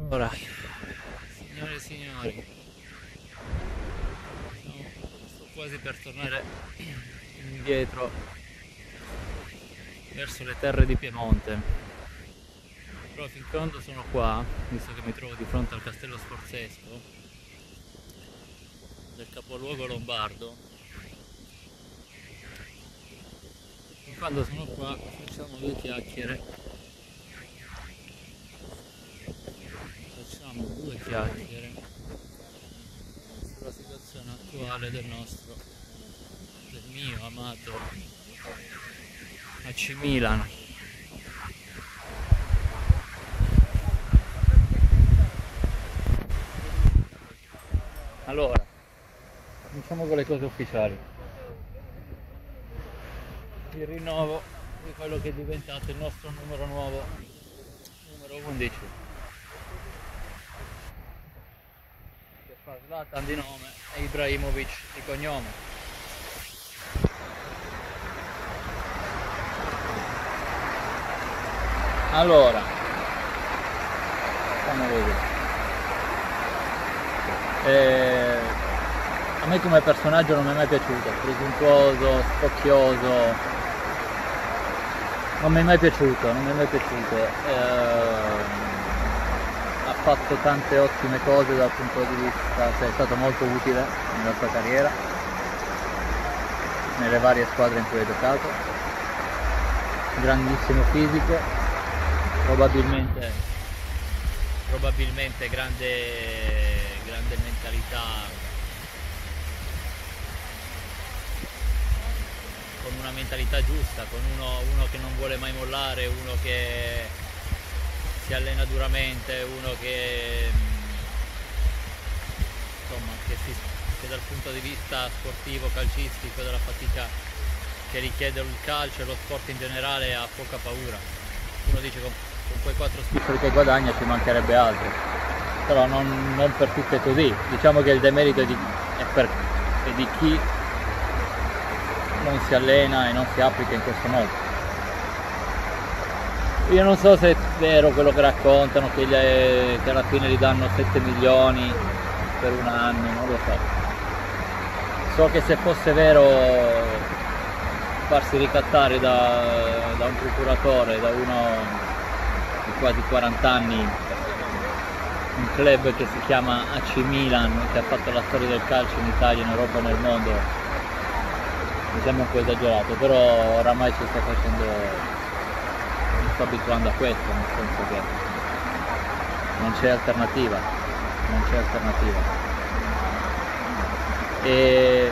Allora, signore e signori, sto quasi per tornare indietro verso le terre di Piemonte, però fin quando sono qua, visto che mi trovo di fronte al castello sforzesco del capoluogo lombardo, fin quando sono qua facciamo due chiacchiere. Facciamo due chiacchiere sulla situazione attuale del mio amato AC Milan. Allora, cominciamo con le cose ufficiali. Il rinnovo di quello che è diventato il nostro numero nuovo, numero 11. Che fa Zlatan di nome e Ibrahimovic di cognome. Allora, fammi vedere. A me come personaggio non mi è mai piaciuto, presuntuoso, spocchioso, non mi è mai piaciuto. Ha fatto tante ottime cose dal punto di vista, cioè è stato molto utile nella sua carriera, nelle varie squadre in cui ha giocato, grandissimo fisico, probabilmente grande mentalità, con una mentalità giusta, con uno che non vuole mai mollare, uno che si allena duramente, uno che insomma che dal punto di vista sportivo, calcistico, della fatica che richiede il calcio e lo sport in generale ha poca paura. Uno dice con quei 4 spiccioli che guadagna ci mancherebbe altro, però non per tutti è così. Diciamo che il demerito è di chi non si allena e non si applica in questo modo. Io non so se è vero quello che raccontano, che alla fine gli danno 7 milioni per un anno, non lo so. So che se fosse vero, farsi ricattare da un procuratore, da uno di quasi 40 anni, un club che si chiama AC Milan, che ha fatto la storia del calcio in Italia, in Europa e nel mondo, mi sembra un po' esagerato, però oramai ci sta facendo, mi sto abituando a questo, nel senso che non c'è alternativa. E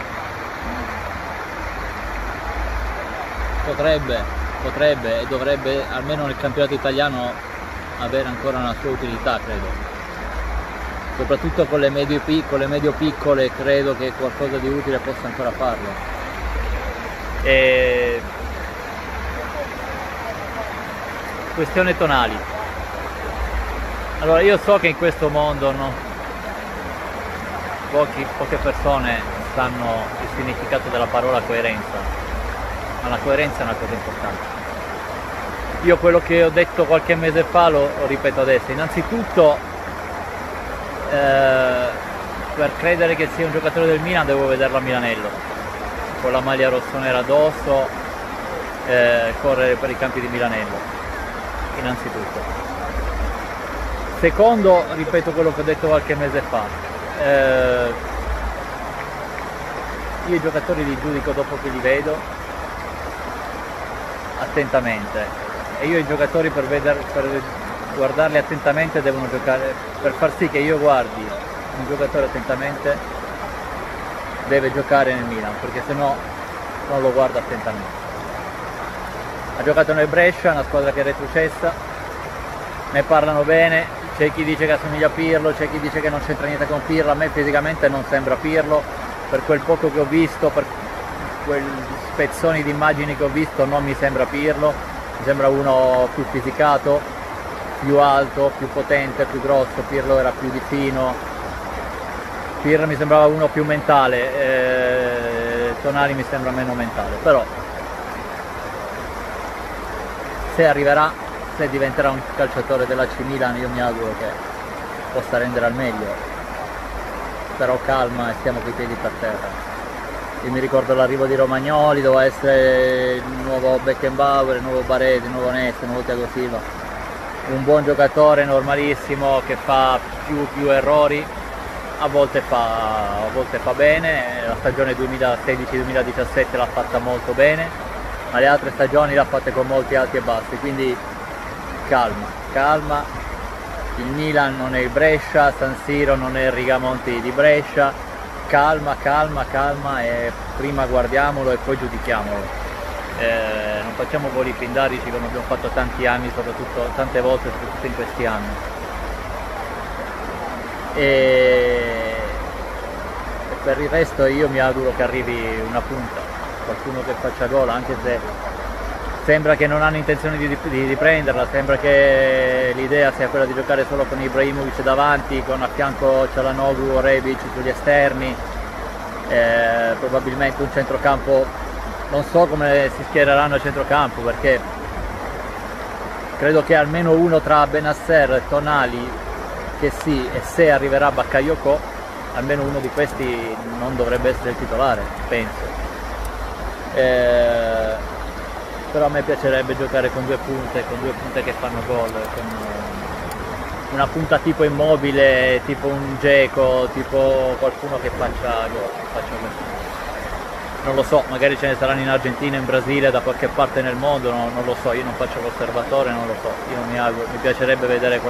potrebbe e dovrebbe, almeno nel campionato italiano, avere ancora una sua utilità, credo. Soprattutto con le medio piccole credo che qualcosa di utile possa ancora farlo. E questione tonali. Allora, io so che in questo mondo poche persone sanno il significato della parola coerenza, ma la coerenza è una cosa importante. Io quello che ho detto qualche mese fa lo ripeto adesso. Innanzitutto, per credere che sia un giocatore del Milan devo vederlo a Milanello, con la maglia rossonera addosso, correre per i campi di Milanello, innanzitutto. Secondo, ripeto quello che ho detto qualche mese fa, io i giocatori li giudico dopo che li vedo attentamente, e io i giocatori per guardarli attentamente devono giocare, per far sì che io guardi un giocatore attentamente deve giocare nel Milan, perché se no non lo guardo attentamente. Ha giocato nel Brescia, una squadra che è retrocessa, ne parlano bene, c'è chi dice che assomiglia a Pirlo, c'è chi dice che non c'entra niente con Pirlo. A me fisicamente non sembra Pirlo, per quel poco che ho visto, per quei spezzoni di immagini che ho visto non mi sembra Pirlo, mi sembra uno più fisicato, più alto, più potente, più grosso. Pirlo era più di fino, Pirlo mi sembrava uno più mentale, Tonali mi sembra meno mentale, però se arriverà se diventerà un calciatore dell'AC Milan io mi auguro che possa rendere al meglio, però calma e stiamo coi piedi per terra. Io mi ricordo l'arrivo di Romagnoli, doveva essere il nuovo Beckenbauer, il nuovo Baresi, il nuovo Nesta, il nuovo Thiago Silva, un buon giocatore normalissimo che fa più errori, a volte fa bene. La stagione 2016-2017 l'ha fatta molto bene, ma le altre stagioni l'ha fatte con molti alti e bassi, quindi calma, il Milan non è il Brescia, San Siro non è il Rigamonti di Brescia, calma e prima guardiamolo e poi giudichiamolo. Non facciamo voli pindarici come abbiamo fatto tanti anni, tante volte, soprattutto in questi anni. E per il resto io mi auguro che arrivi una punta, qualcuno che faccia gol, anche se sembra che non hanno intenzione di prenderla, sembra che l'idea sia quella di giocare solo con Ibrahimovic davanti, con a fianco Çalhanoğlu o Rebic sugli esterni, probabilmente un centrocampo, non so come si schiereranno a centrocampo, perché credo che almeno uno tra Bennacer e Tonali, che sì, e se arriverà Bakayoko, almeno uno di questi non dovrebbe essere il titolare, penso. Però a me piacerebbe giocare con due punte che fanno gol, con una punta tipo Immobile, tipo un Dzeko, tipo qualcuno che faccia gol. Non lo so, magari ce ne saranno in Argentina, in Brasile, da qualche parte nel mondo, non lo so, io non faccio l'osservatore, non lo so, mi piacerebbe vedere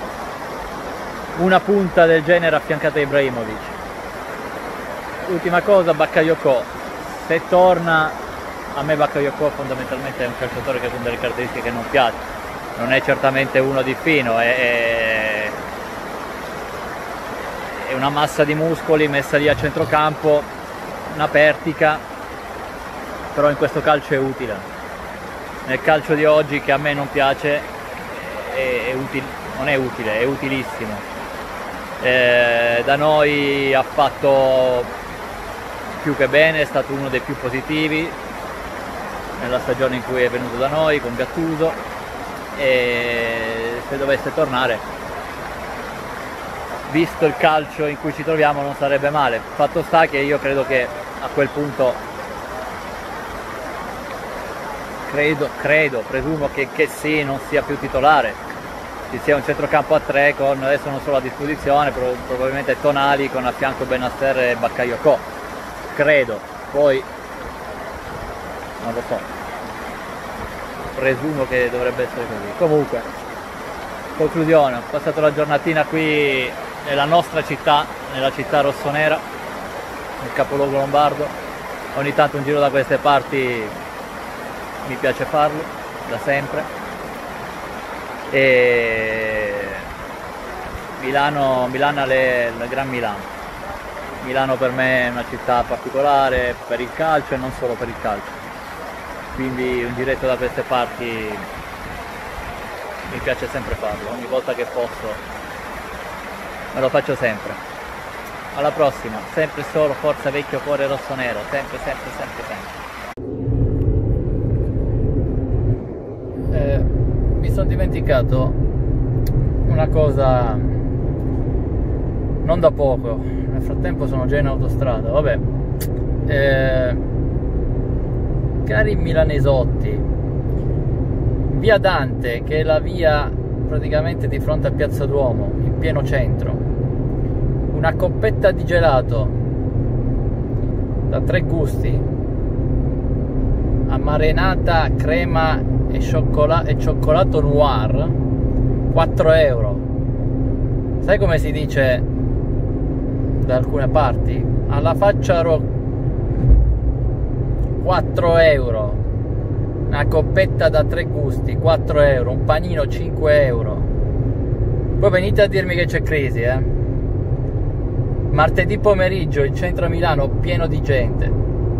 una punta del genere affiancata a Ibrahimovic. Ultima cosa, Bakayoko, se torna, a me Bakayoko fondamentalmente è un calciatore che con delle caratteristiche che non piace, non è certamente uno di fino, è una massa di muscoli messa lì a centrocampo, una pertica, però in questo calcio è utile. Nel calcio di oggi, che a me non piace, non è utile, è utilissimo. Da noi ha fatto più che bene, è stato uno dei più positivi nella stagione in cui è venuto da noi con Gattuso, e se dovesse tornare, visto il calcio in cui ci troviamo, non sarebbe male. Fatto sta che io credo che a quel punto presumo che sì, non sia più titolare, ci sia un centrocampo a tre con, adesso non solo a disposizione, probabilmente Tonali con a fianco Bennacer e Bakayoko, credo, poi non lo so, presumo che dovrebbe essere così. Comunque, conclusione, ho passato la giornatina qui nella nostra città, nella città rossonera, nel capoluogo lombardo. Ogni tanto un giro da queste parti mi piace farlo, da sempre. E Milano è il Gran Milano. Milano per me è una città particolare per il calcio e non solo per il calcio, quindi un giretto da queste parti mi piace sempre farlo, ogni volta che posso me lo faccio sempre. Alla prossima, sempre solo forza vecchio cuore rossonero, sempre. Mi sono dimenticato una cosa non da poco, nel frattempo sono già in autostrada, vabbè. Cari milanesotti, via Dante, che è la via praticamente di fronte a Piazza Duomo, in pieno centro, una coppetta di gelato da 3 gusti, amarenata, crema e cioccolato noir, 4 euro. Sai come si dice da alcune parti? Alla faccia 4 euro, una coppetta da 3 gusti, 4 euro, un panino 5 euro. Poi venite a dirmi che c'è crisi, Martedì pomeriggio il centro Milano pieno di gente,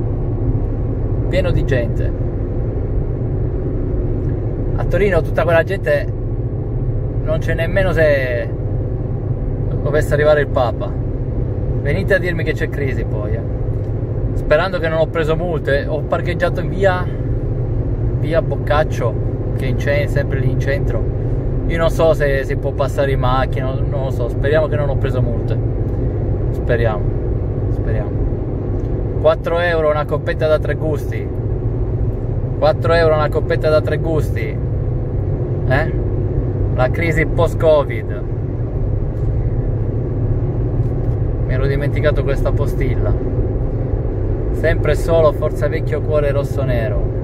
a Torino tutta quella gente non c'è nemmeno se dovesse arrivare il Papa. Venite a dirmi che c'è crisi poi, sperando che non ho preso multe. Ho parcheggiato in via Boccaccio, che è sempre lì in centro. Io non so se si può passare in macchina, non lo so, speriamo che non ho preso multe. Speriamo. 4 euro una coppetta da 3 gusti. 4 euro una coppetta da 3 gusti. La crisi post-Covid. Mi ero dimenticato questa postilla. Sempre solo Forza Vecchio Cuore Rosso Nero.